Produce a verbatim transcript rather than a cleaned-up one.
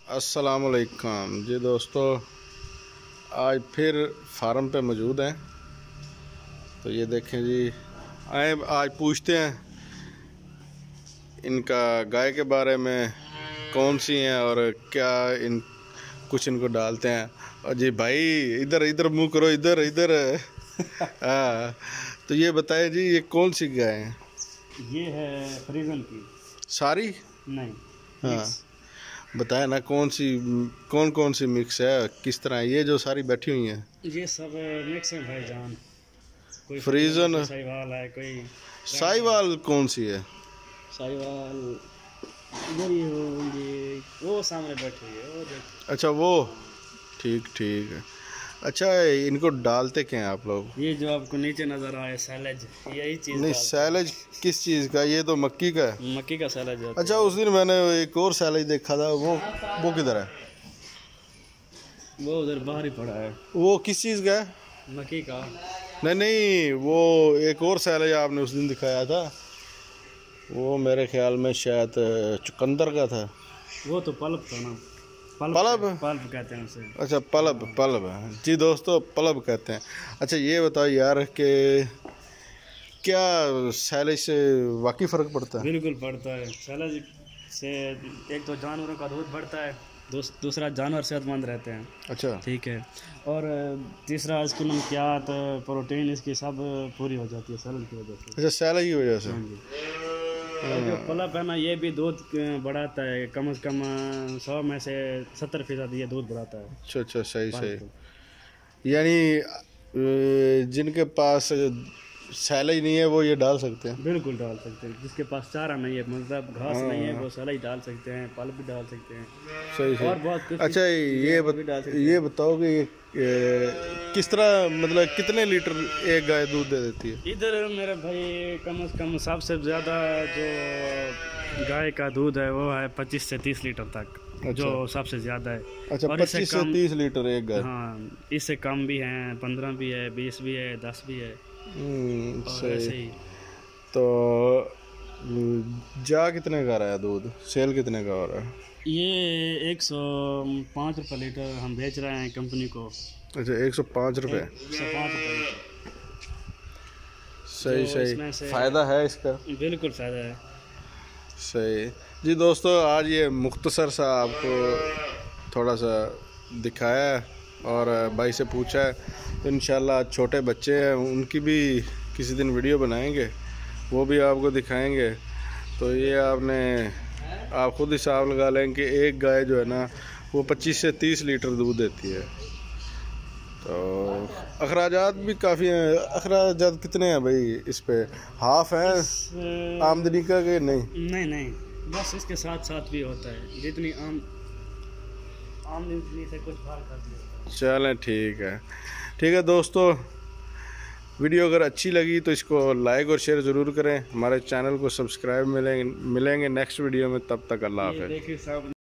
अस्सलामुअलैकुम जी दोस्तों, आज फिर फार्म पे मौजूद हैं। तो ये देखें जी, आए आज पूछते हैं इनका गाय के बारे में, कौन सी हैं और क्या इन कुछ इनको डालते हैं। और जी भाई इधर इधर मुंह करो, इधर इधर हाँ, तो ये बताएं जी, ये कौन सी गाय है? ये है फ्रीजन की। सारी नहीं, हाँ बताए ना, कौन सी कौन कौन सी मिक्स है, किस तरह? ये जो सारी बैठी हुई हैं ये सब मिक्स है भाईजान। कोई फ्रीजन साहिवाल है, कोई साहिवाल। कौन सी है साहिवाल? इधर ही होंगे, वो सामने बैठी हुई है, वो देख। अच्छा वो, ठीक ठीक है। अच्छा इनको डालते क्या हैं आप लोग? ये जो आपको नीचे नजर आए सैलेज, यही चीज। नहीं सैलेज किस चीज़ का? ये तो मक्की का है। मक्की का सैलेज। अच्छा उस दिन मैंने एक और सैलेज देखा था, वो वो किधर है? वो उधर बाहर ही पड़ा है। वो किस चीज़ का है? मक्की का। नहीं नहीं, वो एक और सैलेज आपने उस दिन दिखाया था, वो मेरे ख्याल में शायद चुकंदर का था। वो तो पल्प था ना। पलब पल्प कहते हैं उसे। अच्छा पलब पलब जी दोस्तों, पलब कहते हैं। अच्छा ये बताओ यार कि क्या सैलेज से वाकई फ़र्क पड़ता है? बिल्कुल पड़ता है। सैलेज से एक तो जानवरों का दूध बढ़ता है, दूस, दूसरा जानवर सेहतमंद रहते हैं। अच्छा ठीक है। और तीसरा इसकी नमकियात, प्रोटीन इसकी सब पूरी हो जाती है सैलेज की वजह से। अच्छा सैलेज की वजह से। हाँ जी। और जो पलब है ना, ये भी दूध बढ़ाता है, कम से कम सौ में से सत्तर फीसद ये दूध बढ़ाता है। अच्छा अच्छा सही सही। यानी जिनके पास सैलेज नहीं है वो ये डाल सकते हैं? बिल्कुल डाल सकते हैं। जिसके पास चारा नहीं है, मतलब घास नहीं है, वो सैलेज डाल सकते हैं, पल्प भी डाल सकते हैं। सही सही। और बहुत कुछ। अच्छा ये बत, ये बताओ कि ये किस तरह, मतलब कितने लीटर एक गाय दूध दे देती है? इधर मेरे भाई कम से कम सबसे ज़्यादा जो गाय का दूध है वो है पच्चीस से तीस लीटर तक। अच्छा। जो सबसे ज़्यादा है। अच्छा पच्चीस से तीस लीटर एक गाय। हाँ, इससे कम भी हैं, पंद्रह भी है, बीस भी है, दस भी है। सही। तो जा कितने का रहा है दूध, सेल कितने का हो रहा है? ये एक सौ पाँच रुपये लीटर हम बेच रहे हैं कंपनी को। अच्छा एक सौ पाँच रुपये सौ पाँच रुपये। सही सही। फ़ायदा है इसका? बिल्कुल फ़ायदा है। सही जी दोस्तों, आज ये मुख्तसर सा आपको थोड़ा सा दिखाया है और भाई से पूछा है। तो इंशाल्लाह छोटे बच्चे हैं, उनकी भी किसी दिन वीडियो बनाएंगे, वो भी आपको दिखाएंगे। तो ये आपने आप खुद हिसाब लगा लें कि एक गाय जो है ना वो पच्चीस से तीस लीटर दूध देती है। तो अखराजात भी काफ़ी हैं। अखराजात कितने हैं भाई इस पे? हाफ है आमदनी का कि नहीं? नहीं नहीं, बस इसके साथ साथ भी होता है, जितनी आम आमदनी से कुछ भाग कर दिया। चलें ठीक है। ठीक है दोस्तों, वीडियो अगर अच्छी लगी तो इसको लाइक और शेयर ज़रूर करें। हमारे चैनल को सब्सक्राइब मिलेंगे मिलेंगे नेक्स्ट वीडियो में। तब तक अल्लाह हाफ़िज़।